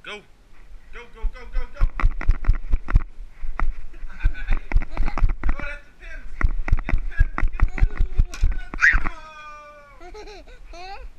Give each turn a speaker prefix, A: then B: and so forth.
A: Go. Go, go, go, go, go. Go, that's the pins. Get the pins. Get the pins. Get the pins. Oh.